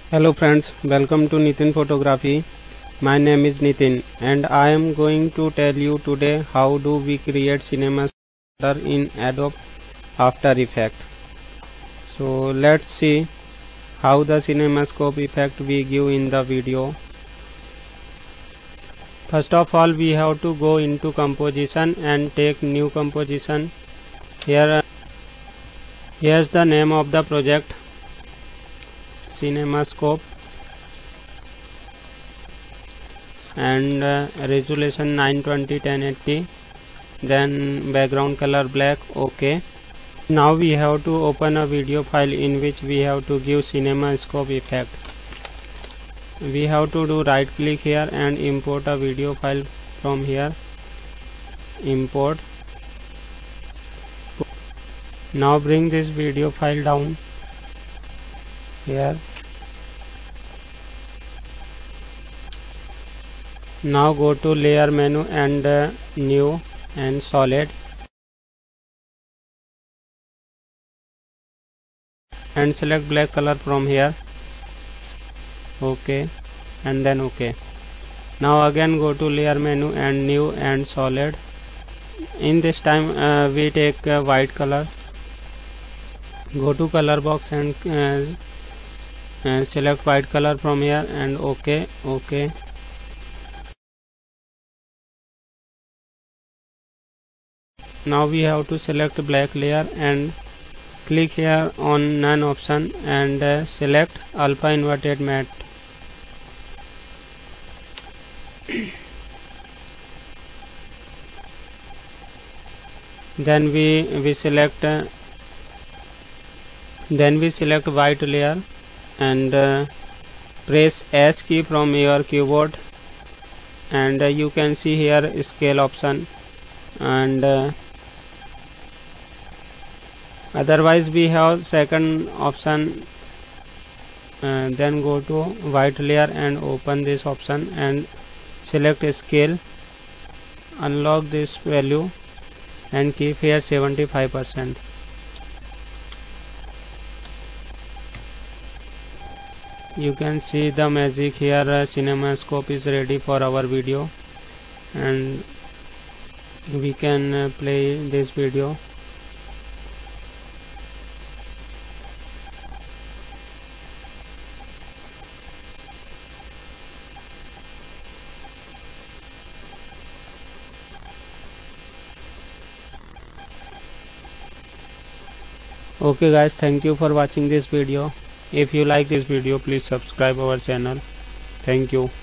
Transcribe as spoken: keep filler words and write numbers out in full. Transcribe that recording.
Hello friends, welcome to Nitin Photography. My name is Nitin and I am going to tell you today how do we create Cinemascope in Adobe After Effects. So let's see how the Cinemascope effect we give in the video. First of all, we have to go into composition and take new composition. Here here's the name of the project, Cinemascope, and uh, resolution nine twenty ten eighty, then background color black. OK. Now we have to open a video file in which we have to give Cinemascope effect. We have to do right click here and import a video file from here. Import. Now bring this video file down here. Now go to layer menu and uh, new and solid, and select black color from here. OK, and then OK. Now again go to layer menu and new and solid. In this time uh, we take uh, white color. Go to color box and uh, uh, select white color from here and OK. OK. Now we have to select black layer and click here on none option and uh, select alpha inverted matte. Then we we select uh, then we select white layer and uh, press S key from your keyboard, and uh, you can see here scale option, and uh, otherwise we have second option. Uh, then go to white layer and open this option and select scale, unlock this value and keep here seventy-five percent. You can see the magic here. uh, Cinemascope is ready for our video and we can uh, play this video. Okay guys, thank you for watching this video. If you like this video, please subscribe our channel. Thank you.